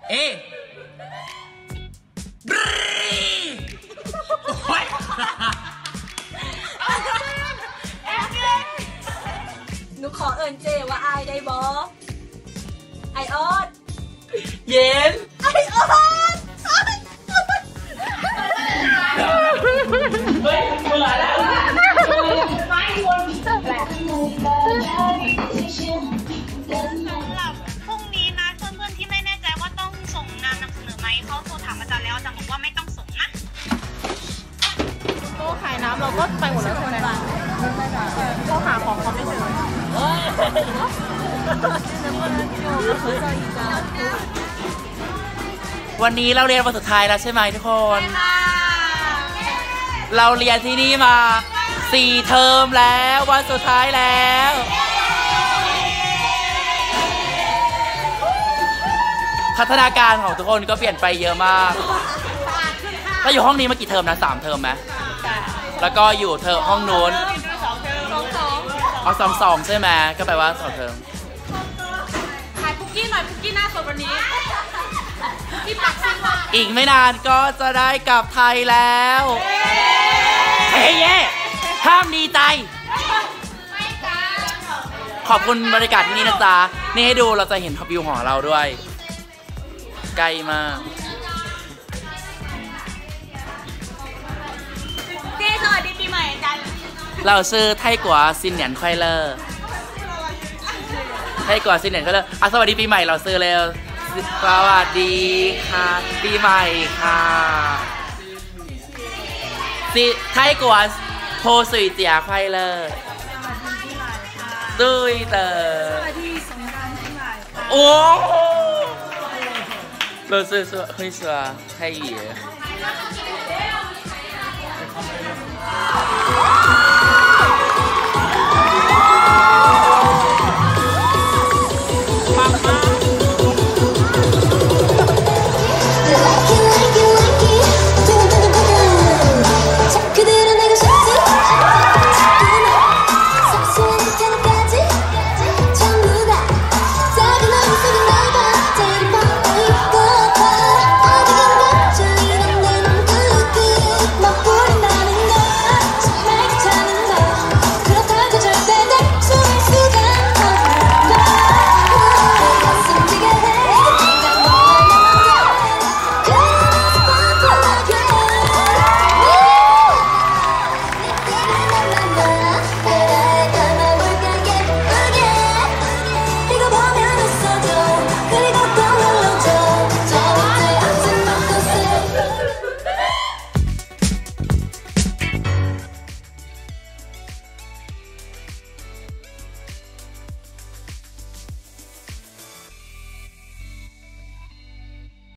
เอ๊ะบรีโอ้ยหนูขอเอิญเจว่าอายได้บอไอออดเย็นไอออดเฮ้ยเบื่อแล้วไม่วนสำหรับพรุ่งนี้นะเพื่อนๆที่ไม่แน่ใจว่าต้องส่งงานนำเสนอไหมเขาโทรถามอาจารย์แล้วอาจารย์บอกว่าไม่ต้องส่งนะโต๊ะขายน้ำเราก็ไปหมดแล้วใช่ไหมโต๊ะหาของเขาไม่เจอวันนี้เราเรียนวันสุดท้ายแล้วใช่ไหมทุกคนเราเรียนที่นี่มา4 เทอมแล้ววันสุดท้ายแล้วพัฒนาการของทุกคนก็เปลี่ยนไปเยอะมากถ้าอยู่ห้องนี้มากี่เทอมนะ3 เทอมไหมแล้วก็อยู่เทอมห้องนู้น2 ใช่ไหมก็แปลว่า2 เทอมขายคุกกี้หน่อยคุกกี้หน้าสดวันนี้ที่ปักซิงอีกไม่นานก็จะได้กลับไทยแล้วเฮ้ยห้ามดีใจขอบคุณบรรยากาศที่นี่นะจ๊ะนี่ให้ดูเราจะเห็นวิวของเราด้วยใกล้มากเจ๊สวัสดีปีใหม่อาจารย์เราชื่อไทกัวซินเหนียนควายเลอร์ไทกัวซินเหนียนควายเลอร์สวัสดีปีใหม่เราซื้อเลยสวัสดีค่ะปีใหม่ค่ะไทกัวโพสุยเจียควายเลอร์ดุยเตอร์สวัสดีสงกรานต์ปีใหม่โอ้เราซื้อ会说泰语